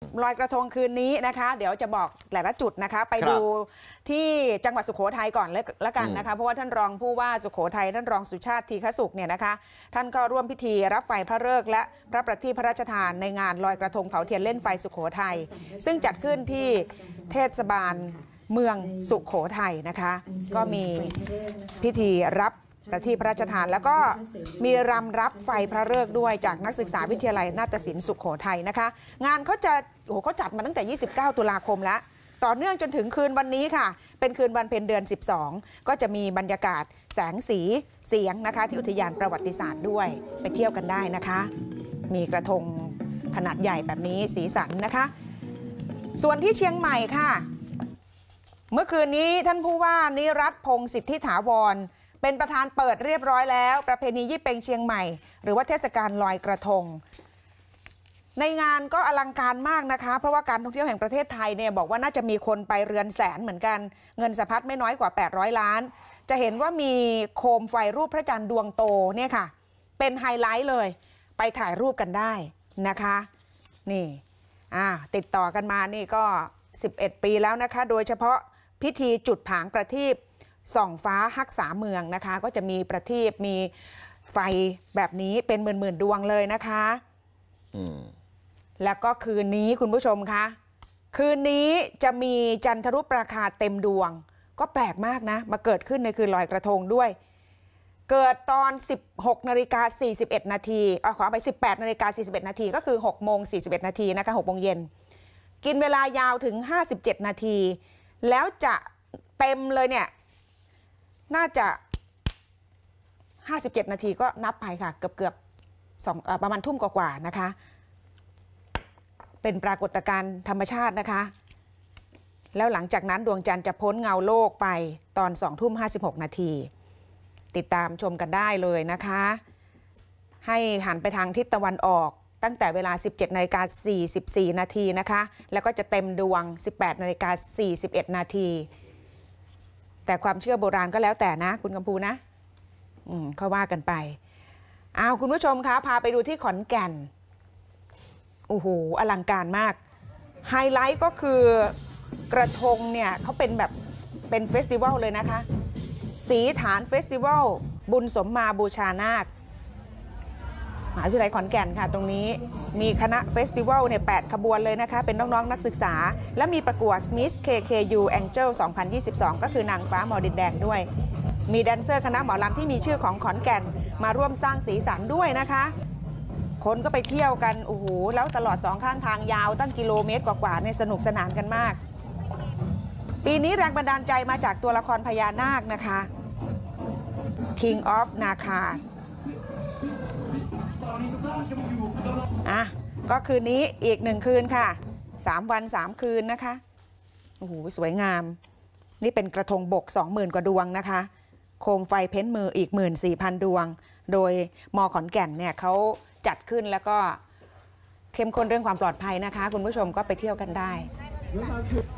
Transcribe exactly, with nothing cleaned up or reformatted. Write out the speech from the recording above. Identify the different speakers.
Speaker 1: ลอยกระทงคืนนี้นะคะเดี๋ยวจะบอกหลายๆจุดนะคะไปดูที่จังหวัดสุโขทัยก่อนแล้วกันนะคะเพราะว่าท่านรองผู้ว่าสุโขทัยท่านรองสุชาติทีฆสุขเนี่ยนะคะท่านก็ร่วมพิธีรับไฟพระฤกษ์และพระประทีปพระราชทานในงานลอยกระทงเผาเทียนเล่นไฟสุโขทัยซึ่งจัดขึ้นที่เทศบาลเมืองสุโขทัยนะคะก็มีพิธีรับประทีปพระราชทานแล้วก็มีรำรับไฟพระฤกษ์ด้วยจากนักศึกษาวิทยาลัยนาฏศิลป์สุโขทัยนะคะงานเขาจะโอ้โหเขาจัดมาตั้งแต่ยี่สิบเก้าตุลาคมแล้วต่อเนื่องจนถึงคืนวันนี้ค่ะเป็นคืนวันเพ็ญเดือนสิบสองก็จะมีบรรยากาศแสงสีเสียงนะคะที่อุทยานประวัติศาสตร์ด้วยไปเที่ยวกันได้นะคะมีกระทงขนาดใหญ่แบบนี้สีสันนะคะส่วนที่เชียงใหม่ค่ะเมื่อคืนนี้ท่านผู้ว่านิรัตน์พงษ์สิทธิถาวรเป็นประธานเปิดเรียบร้อยแล้วประเพณียี่เป็งเชียงใหม่หรือว่าเทศกาลลอยกระทงในงานก็อลังการมากนะคะเพราะว่าการท่องเที่ยวแห่งประเทศไทยเนี่ยบอกว่าน่าจะมีคนไปเรือนแสนเหมือนกันเงินสะพัดไม่น้อยกว่าแปดร้อยล้านจะเห็นว่ามีโคมไฟรูปพระจันทร์ดวงโตเนี่ยค่ะเป็นไฮไลท์เลยไปถ่ายรูปกันได้นะคะนี่อ่าติดต่อกันมานี่ก็สิบเอ็ดปีแล้วนะคะโดยเฉพาะพิธีจุดผางประทีปส่องฟ้ารักษาเมืองนะคะก็จะมีประทีปมีไฟแบบนี้เป็นหมื่นๆดวงเลยนะคะอืมแล้วก็คืนนี้คุณผู้ชมคะคืนนี้จะมีจันทรุปราคาเต็มดวงก็แปลกมากนะมาเกิดขึ้นในคืนลอยกระทงด้วยเกิดตอน สิบหกนาฬิกาสี่สิบเอ็ดนาทีเอาขอไป สิบแปดนาฬิกาสี่สิบเอ็ดนาทีก็คือ หกโมงสี่สิบเอ็ดนาทีนะคะหกโมงเย็นกินเวลายาวถึงห้าสิบเจ็ดนาทีแล้วจะเต็มเลยเนี่ยน่าจะห้าสิบเจ็ดนาทีก็นับไปค่ะเกือบเกือบสองประมาณทุ่มกว่าๆนะคะเป็นปรากฏการณ์ธรรมชาตินะคะแล้วหลังจากนั้นดวงจันทร์จะพ้นเงาโลกไปตอนสองทุ่มห้าสิบหกนาทีติดตามชมกันได้เลยนะคะให้หันไปทางทิศตะวันออกตั้งแต่เวลา สิบเจ็ดนาฬิกาสี่สิบสี่นาทีนะคะแล้วก็จะเต็มดวง สิบแปดนาฬิกาสี่สิบเอ็ดนาทีแต่ความเชื่อโบราณก็แล้วแต่นะคุณกำพูนะอืมเขาว่ากันไปอ้าวคุณผู้ชมคะพาไปดูที่ขอนแก่นโอ้โหอลังการมากไฮไลท์ก็คือกระทงเนี่ยเขาเป็นแบบเป็นเฟสติวัลเลยนะคะสีฐานเฟสติวัลบุญสมมาบูชานาคมหาวิทยาลัยขอนแก่นค่ะตรงนี้มีคณะเฟสติวัลเนี่ยแปดขบวนเลยนะคะเป็นน้องๆ น, นักศึกษาและมีประกวด Miss เค เค ยู Angel สองพันยี่สิบสองก็คือนางฟ้าหมอดินแดงด้วยมีแดนเซอร์คณะหมอลำที่มีชื่อของขอนแก่นมาร่วมสร้างสีสันด้วยนะคะคนก็ไปเที่ยวกันโอ้โหแล้วตลอดสองข้างทางยาวตั้งกิโลเมตรกว่าๆในสนุกสนานกันมากปีนี้แรงบันดาลใจมาจากตัวละครพญานาคนะคะ King of Naga อ่ะก็คืนนี้อีกหนึ่งคืนค่ะสามวันสามคืนนะคะโอ้โหสวยงามนี่เป็นกระทงบก สองหมื่น กว่าดวงนะคะโคมไฟเพ้นมืออีก หนึ่งหมื่นสี่พัน ดวงโดยม.ขอนแก่นเนี่ยเขาจัดขึ้นแล้วก็เข้มข้นเรื่องความปลอดภัยนะคะคุณผู้ชมก็ไปเที่ยวกันได้